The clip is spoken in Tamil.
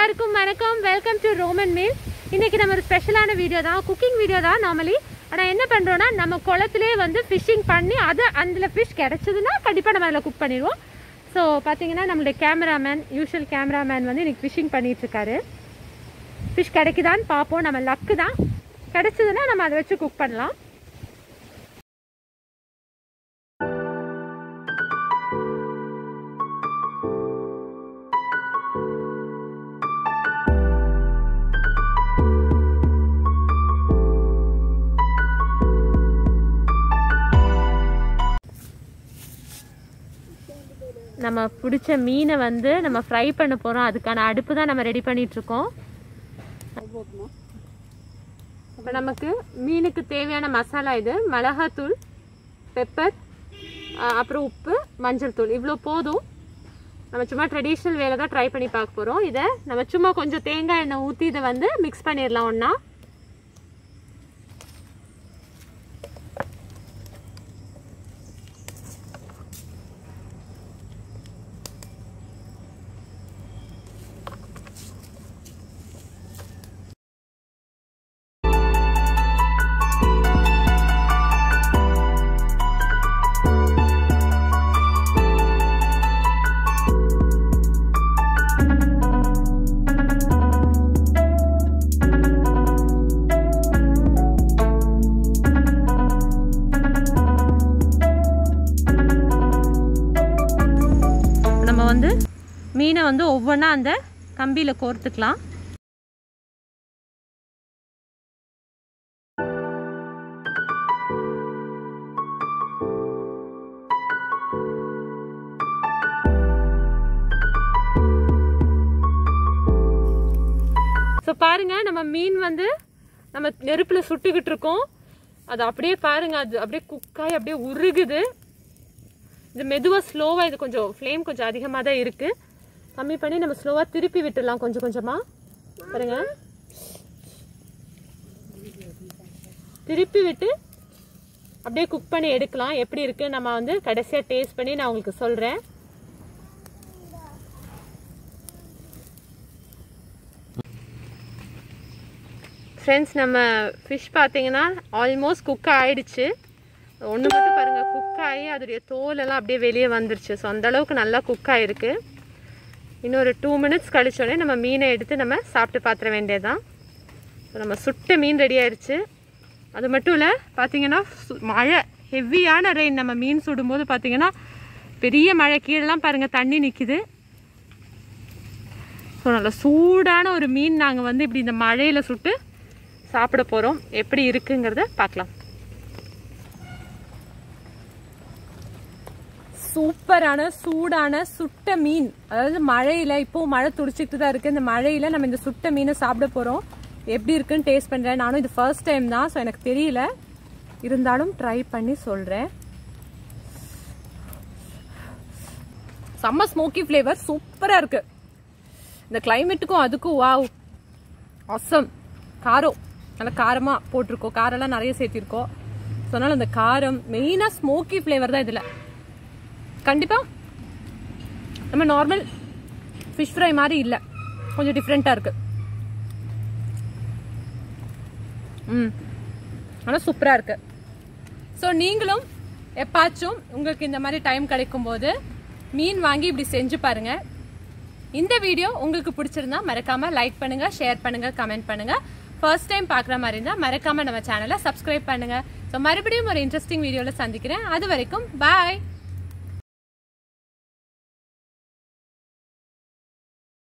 எல்லாருக்கும் வணக்கம். Welcome to Roman meal. இன்னைக்கு நம்ம ஒரு ஸ்பெஷலான வீடியோ தான், குக்கிங் வீடியோ தான் நார்மலி. ஆனால் என்ன பண்ணுறோன்னா, நம்ம குளத்திலே வந்து ஃபிஷ்ஷிங் பண்ணி அதை அதில் ஃபிஷ் கிடச்சிதுன்னா கண்டிப்பாக நம்ம அதில் குக் பண்ணிடுவோம். ஸோ பார்த்தீங்கன்னா நம்மளுடைய கேமராமேன், யூஷுவல் கேமராமேன் வந்து இன்றைக்கி ஃபிஷ்ஷிங் பண்ணிகிட்ருக்காரு. ஃபிஷ் கிடைக்குதான்னு பார்ப்போம். நம்ம லக்கு தான், கிடச்சிதுன்னா நம்ம அதை வச்சு குக் பண்ணலாம். நம்ம பிடிச்ச மீனை வந்து நம்ம ஃப்ரை பண்ண போகிறோம். அதுக்கான அடுப்பு தான் நம்ம ரெடி பண்ணிகிட்ருக்கோம். இப்போ நமக்கு மீனுக்கு தேவையான மசாலா இது மிளகாத்தூள், பெப்பர், அப்புறம் உப்பு, மஞ்சள் தூள், இவ்வளோ போதும். நம்ம சும்மா ட்ரெடிஷ்னல் வேலை தான் ட்ரை பண்ணி பார்க்க போகிறோம். இதை நம்ம சும்மா கொஞ்சம் தேங்காய் எண்ணெய் ஊற்றி இதை வந்து மிக்ஸ் பண்ணிடலாம் ஒன்றா. வந்து மீனை வந்து ஒவ்வொன்றா அந்த கம்பியில் கோர்த்துக்கலாம். ஸோ பாருங்க, நம்ம மீன் வந்து நம்ம நெருப்பில் சுட்டுக்கிட்டு இருக்கோம். அது அப்படியே பாருங்க, அது அப்படியே குக்காய் அப்படியே உருகுது. இது மெதுவாக ஸ்லோவாக, இது கொஞ்சம் ஃப்ளேம் கொஞ்சம் அதிகமாக தான் இருக்குது. கம்மி பண்ணி நம்ம ஸ்லோவாக திருப்பி விட்டுடலாம் கொஞ்சம் கொஞ்சமாக. பாருங்க, திருப்பி விட்டு அப்படியே குக் பண்ணி எடுக்கலாம். எப்படி இருக்குது நம்ம வந்து கடைசியாக டேஸ்ட் பண்ணி நான் உங்களுக்கு சொல்கிறேன். ஃப்ரெண்ட்ஸ், நம்ம ஃபிஷ் பார்த்தீங்கன்னா ஆல்மோஸ்ட் குக் ஆகிடுச்சு. ஒன்று மட்டும் பாருங்கள், குக் ஆகி அதோடைய தோலெல்லாம் அப்படியே வெளியே வந்துருச்சு. ஸோ அந்தளவுக்கு நல்லா குக் ஆகிருக்கு. இன்னொரு 2 மினிட்ஸ் கழிச்சோடனே நம்ம மீனை எடுத்து நம்ம சாப்பிட்டு பார்த்துட வேண்டியதுதான். ஸோ நம்ம சுட்ட மீன் ரெடி ஆயிடுச்சு. அது மட்டும் இல்லை, பார்த்தீங்கன்னா மழை, ஹெவியான ரெயின். நம்ம மீன் சுடும்போது பார்த்தீங்கன்னா பெரிய மழை, கீழெல்லாம் பாருங்கள் தண்ணி நிற்கிது. ஸோ நல்ல சூடான ஒரு மீன் நாங்கள் வந்து இப்படி இந்த மழையில் சுட்டு சாப்பிட போகிறோம். எப்படி இருக்குங்கிறத பார்க்கலாம். சூப்பரான சூடான சுட்ட மீன், அதாவது மழையில், இப்போது மழை துடிச்சிக்கிட்டு தான் இருக்குது. இந்த மழையில் நம்ம இந்த சுட்ட மீனை சாப்பிட போகிறோம். எப்படி இருக்குன்னு டேஸ்ட் பண்ணுறேன். நானும் இது ஃபர்ஸ்ட் டைம் தான், ஸோ எனக்கு தெரியல. இருந்தாலும் ட்ரை பண்ணி சொல்கிறேன். செம்ம ஸ்மோக்கி ஃப்ளேவர், சூப்பராக இருக்குது. இந்த கிளைமேட்டுக்கும் அதுக்கும் வாவ் ஆசம். காரம் நல்லா காரமாக போட்டிருக்கோம், காரெல்லாம் நிறைய சேர்த்திருக்கோம். ஸோ அதனால் அந்த காரம், மெயினாக ஸ்மோக்கி ஃப்ளேவர் தான் இதில். கண்டிப்பாக நம்ம நார்மல் ஃபிஷ் ஃப்ரை மாதிரி இல்லை, கொஞ்சம் டிஃப்ரெண்ட்டாக இருக்குது. ஆனால் சூப்பராக இருக்குது. ஸோ நீங்களும் எப்பாச்சும் உங்களுக்கு இந்த மாதிரி டைம் கிடைக்கும்போது மீன் வாங்கி இப்படி செஞ்சு பாருங்கள். இந்த வீடியோ உங்களுக்கு பிடிச்சிருந்தா மறக்காமல் லைக் பண்ணுங்கள், ஷேர் பண்ணுங்கள், கமெண்ட் பண்ணுங்கள். ஃபர்ஸ்ட் டைம் பார்க்குற மாதிரி இருந்தால் மறக்காமல் நம்ம சேனலை சப்ஸ்கிரைப் பண்ணுங்கள். ஸோ மறுபடியும் ஒரு இன்ட்ரெஸ்டிங் வீடியோவில் சந்திக்கிறேன். அது வரைக்கும் பாய்.